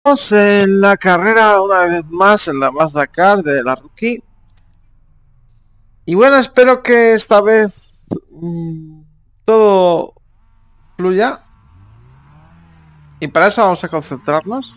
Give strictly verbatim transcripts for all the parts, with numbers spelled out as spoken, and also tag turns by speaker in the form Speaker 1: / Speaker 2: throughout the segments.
Speaker 1: Estamos en la carrera una vez más en la Mazda Car de la Rookie. Y bueno, espero que esta vez mmm, todo fluya. Y para eso vamos a concentrarnos.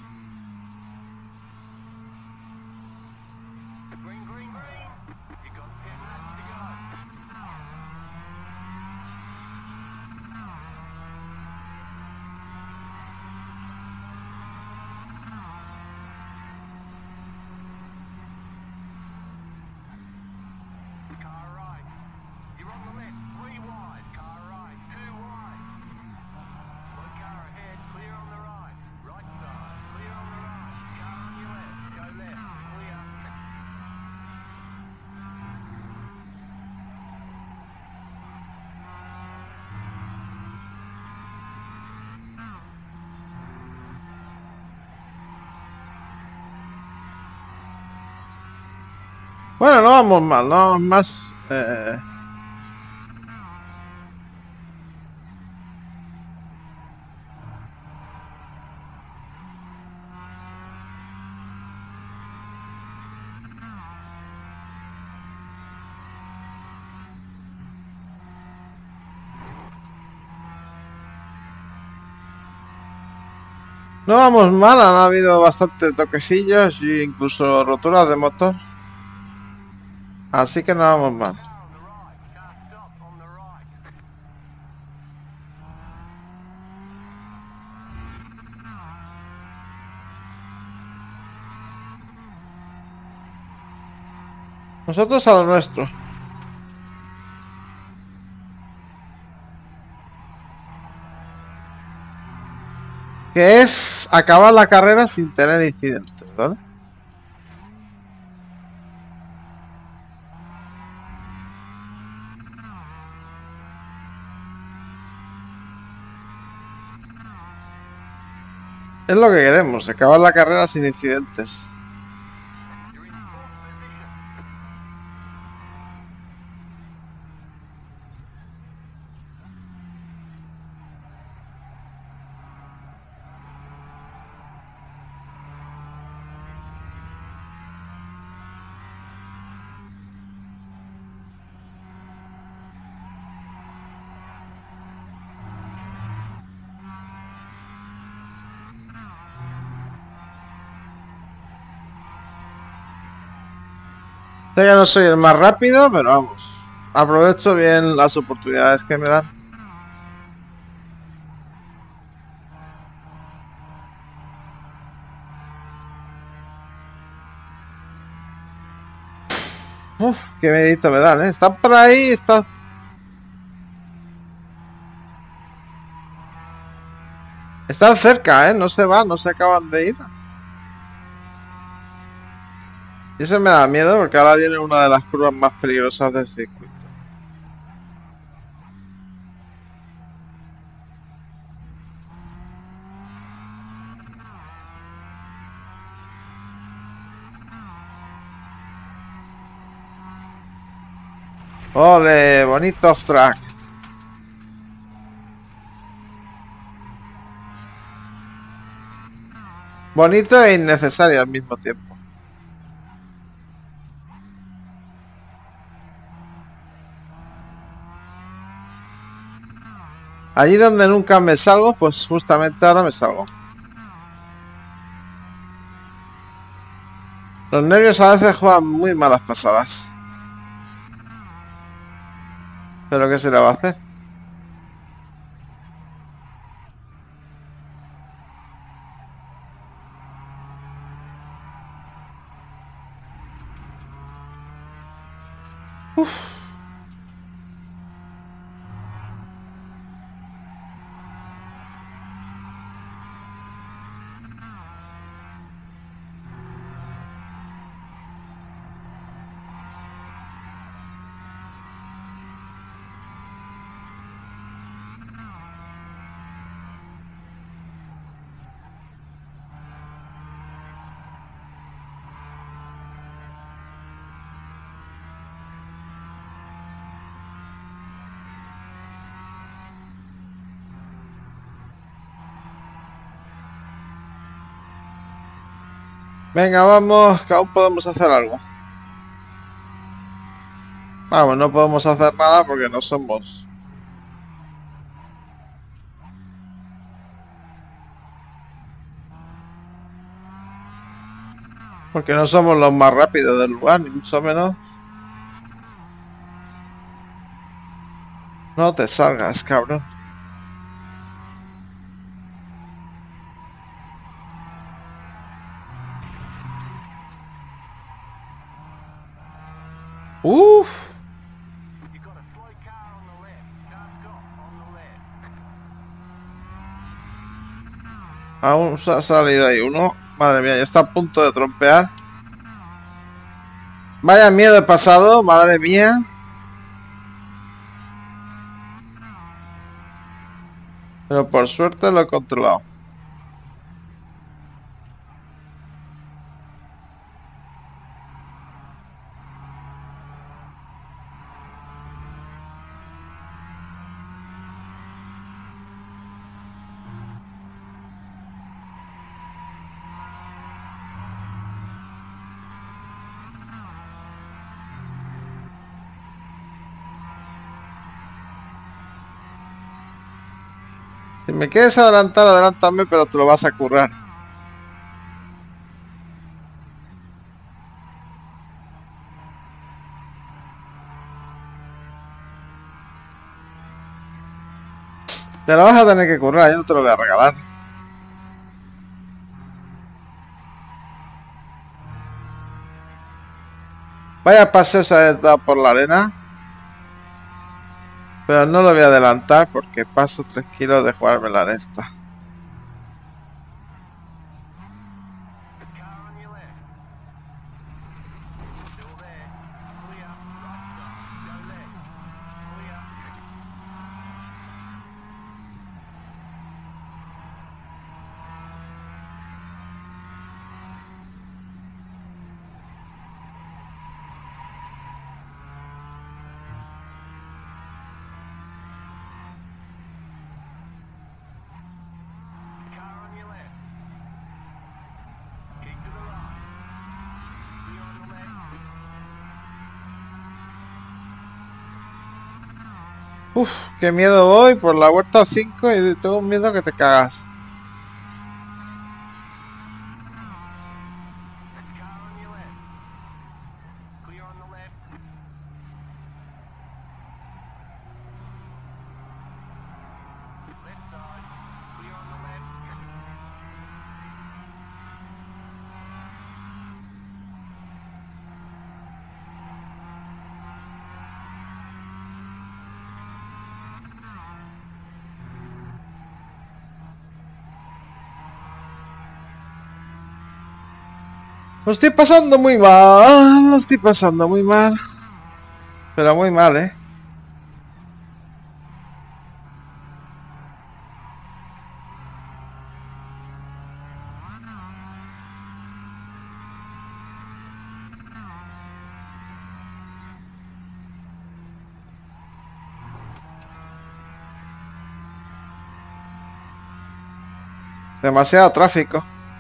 Speaker 1: Bueno, no vamos mal, no vamos más. Eh, no vamos mal, han habido bastantes toquecillos e incluso roturas de motor. Así que no vamos mal. Nosotros a lo nuestro. Que es acabar la carrera sin tener incidentes, ¿vale? Es lo que queremos, acabar la carrera sin incidentes. Sé que no soy el más rápido, pero vamos. Aprovecho bien las oportunidades que me dan. Uf, qué medito me dan, ¿eh? Están por ahí, están... Están cerca, ¿eh? No se van, no se acaban de ir. Y eso me da miedo porque ahora viene una de las curvas más peligrosas del circuito. Ole, bonito off track. Bonito e innecesario al mismo tiempo. Allí donde nunca me salgo, pues justamente ahora me salgo. Los nervios a veces juegan muy malas pasadas. Pero ¿qué se le va a hacer? Uf. Venga, vamos, que aún podemos hacer algo. Vamos, no podemos hacer nada porque no somos... Porque no somos los más rápidos del lugar, ni mucho menos. No te salgas, cabrón. Uff. Aún se ha salido ahí uno. Madre mía, ya está a punto de trompear. Vaya miedo he pasado, madre mía. Pero por suerte lo he controlado. Si me quieres adelantar, adelántame, pero te lo vas a currar. Te lo vas a tener que currar, yo no te lo voy a regalar. Vaya paseo se ha dado por la arena. Pero no lo voy a adelantar porque paso tres kilos de jugármela en esta. Uf, qué miedo voy por la vuelta cinco y tengo un miedo que te cagas. Lo estoy pasando muy mal, lo estoy pasando muy mal. Pero muy mal, ¿eh? Demasiado tráfico.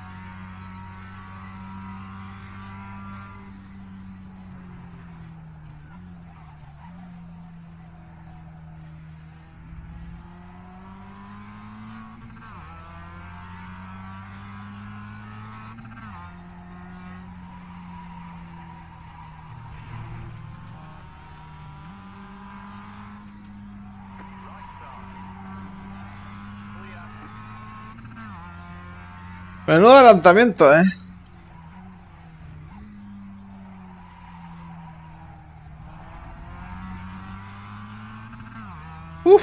Speaker 1: Menudo adelantamiento, ¿eh? Uf.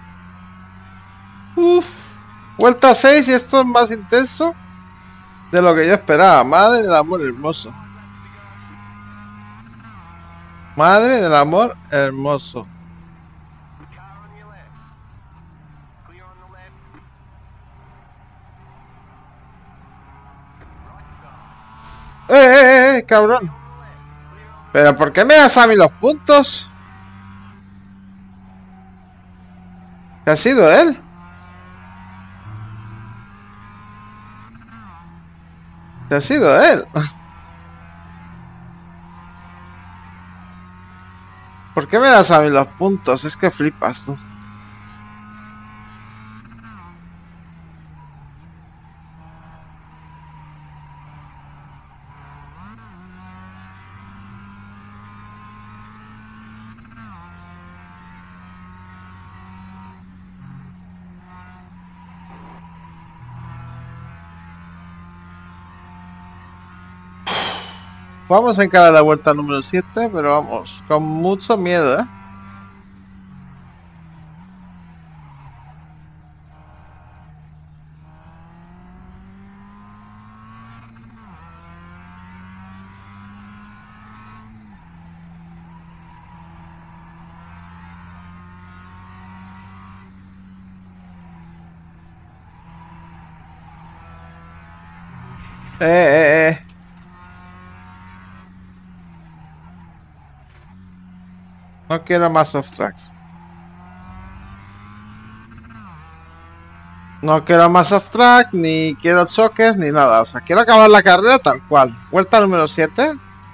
Speaker 1: Uf. Vuelta seis y esto es más intenso de lo que yo esperaba. Madre del amor hermoso. Madre del amor hermoso. ¡Eh, eh, eh, cabrón! ¿Pero por qué me das a mí los puntos? ¿Qué ha sido él? ¿Te ha sido él? ¿Por qué me das a mí los puntos? Es que flipas tú. Vamos a encarar la vuelta número siete, pero vamos, con mucho miedo, ¿eh? Eh, eh, eh. No quiero más off tracks. No quiero más off track, ni quiero choques, ni nada. O sea, quiero acabar la carrera tal cual. Vuelta número siete.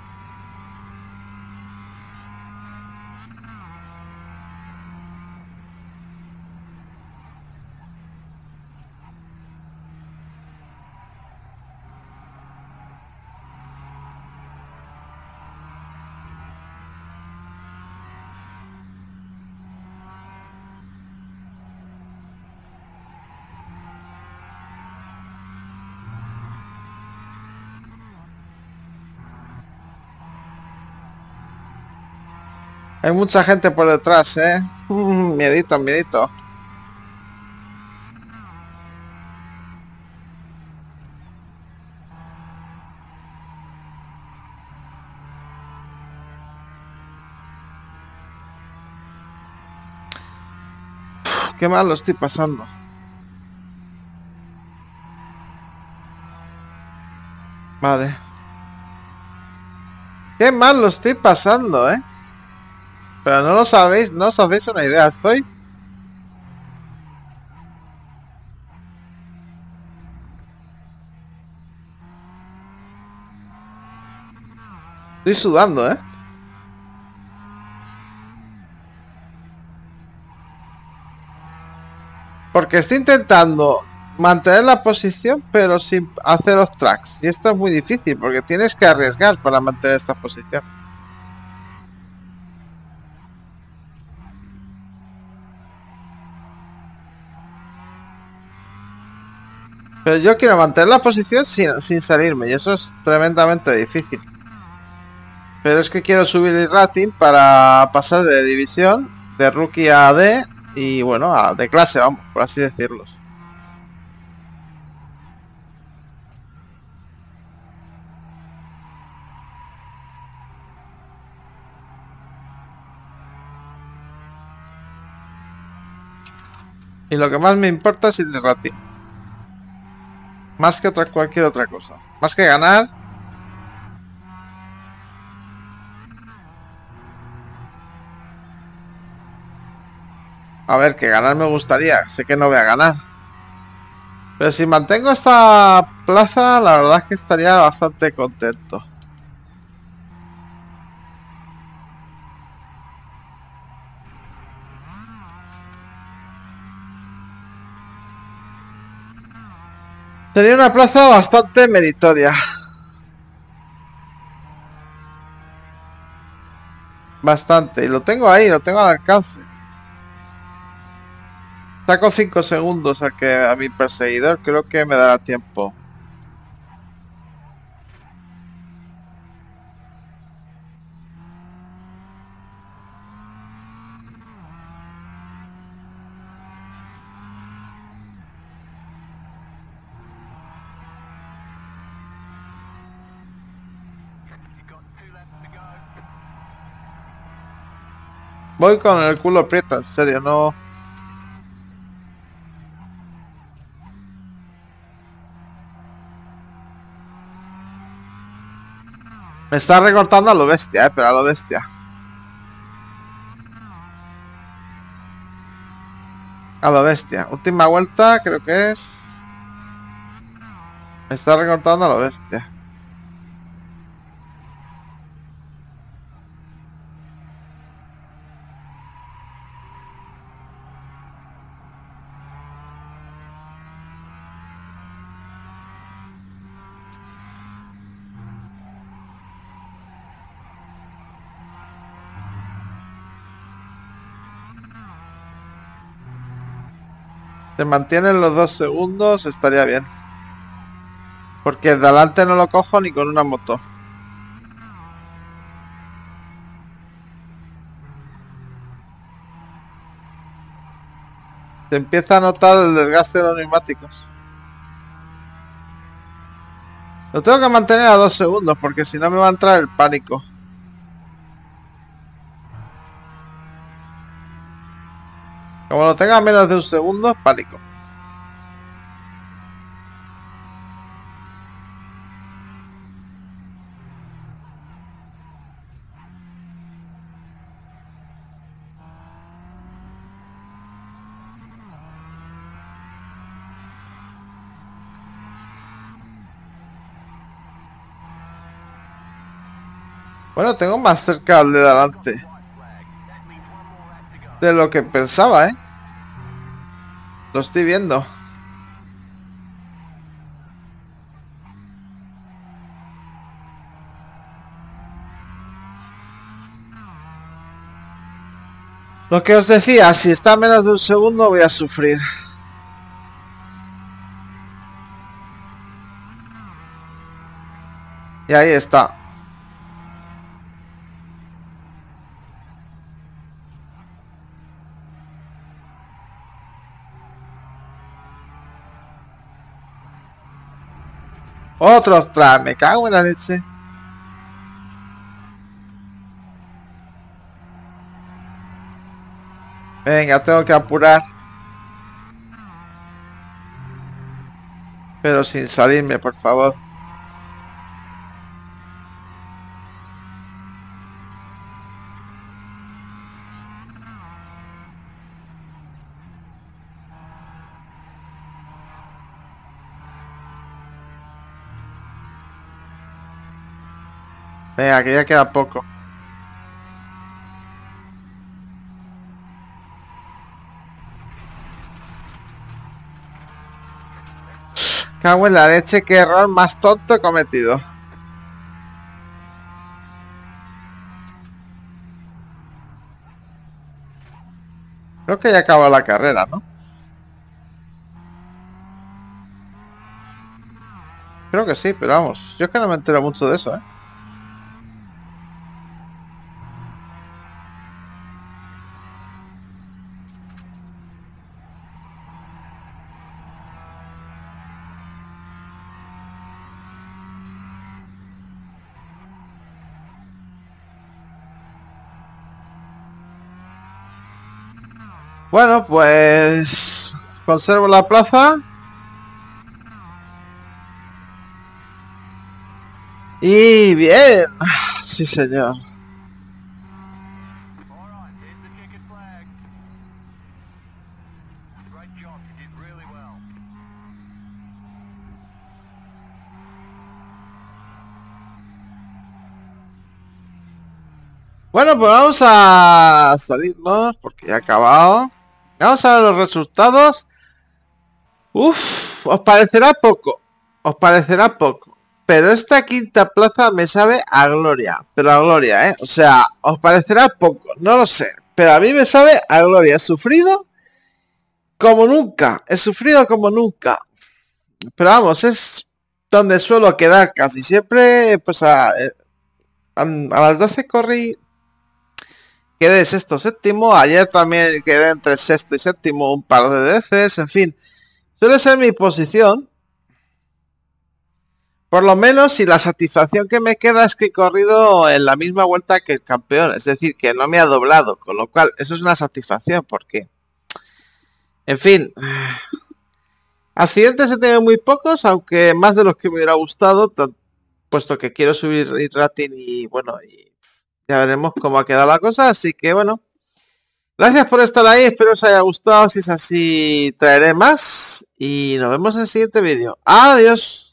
Speaker 1: Hay mucha gente por detrás, ¿eh? Mm, miedito, miedito. Uf, qué mal lo estoy pasando. Vale. Qué mal lo estoy pasando, ¿eh? Pero no lo sabéis, no os hacéis una idea. Estoy... Estoy sudando, ¿eh? Porque estoy intentando mantener la posición, pero sin hacer los tracks. Y esto es muy difícil, porque tienes que arriesgar para mantener esta posición. Pero yo quiero mantener la posición sin, sin salirme, y eso es tremendamente difícil. Pero es que quiero subir el rating para pasar de división, de rookie a D, y bueno, a de clase, vamos, por así decirlo. Y lo que más me importa es el rating. Más que otra, cualquier otra cosa. Más que ganar. A ver, que ganar me gustaría. Sé que no voy a ganar. Pero si mantengo esta plaza, la verdad es que estaría bastante contento. Sería una plaza bastante meritoria. Bastante. Y lo tengo ahí, lo tengo al alcance. Saco cinco segundos a que a mi perseguidor, creo que me dará tiempo. Voy con el culo aprieto, en serio, no... Me está recortando a lo bestia, eh, pero a lo bestia. A lo bestia. Última vuelta, creo que es... Me está recortando a la bestia. Se mantienen los dos segundos, estaría bien. Porque de adelante no lo cojo ni con una moto. Se empieza a notar el desgaste de los neumáticos. Lo tengo que mantener a dos segundos porque si no me va a entrar el pánico. Como lo tenga a menos de un segundo, pánico. Bueno, tengo más cerca al de delante de lo que pensaba, ¿eh? Lo estoy viendo. Lo que os decía, si está a menos de un segundo voy a sufrir. Y ahí está. Otro ostras, me cago en la leche. Venga, tengo que apurar. Pero sin salirme, por favor. Venga, que ya queda poco. Cago en la leche, qué error más tonto he cometido. Creo que ya acabó la carrera, ¿no? Creo que sí, pero vamos, yo es que no me entero mucho de eso, ¿eh? Bueno, pues conservo la plaza. Y bien. Sí, señor. Bueno, pues vamos a salirnos porque ya ha acabado. Vamos a ver los resultados. Uf, os parecerá poco. Os parecerá poco. Pero esta quinta plaza me sabe a gloria. Pero a gloria, ¿eh? O sea, os parecerá poco. No lo sé. Pero a mí me sabe a gloria. He sufrido como nunca. He sufrido como nunca. Pero vamos, es donde suelo quedar casi siempre. Pues a, a, a las doce corrí. Quedé sexto, séptimo. Ayer también quedé entre sexto y séptimo un par de veces. En fin, suele ser mi posición. Por lo menos, si la satisfacción que me queda es que he corrido en la misma vuelta que el campeón. Es decir, que no me ha doblado. Con lo cual, eso es una satisfacción. Porque, en fin, accidentes he tenido muy pocos. Aunque más de los que me hubiera gustado. Puesto que quiero subir rating y bueno... Y ya veremos cómo ha quedado la cosa, así que bueno. Gracias por estar ahí, espero os haya gustado. Si es así, traeré más. Y nos vemos en el siguiente vídeo. Adiós.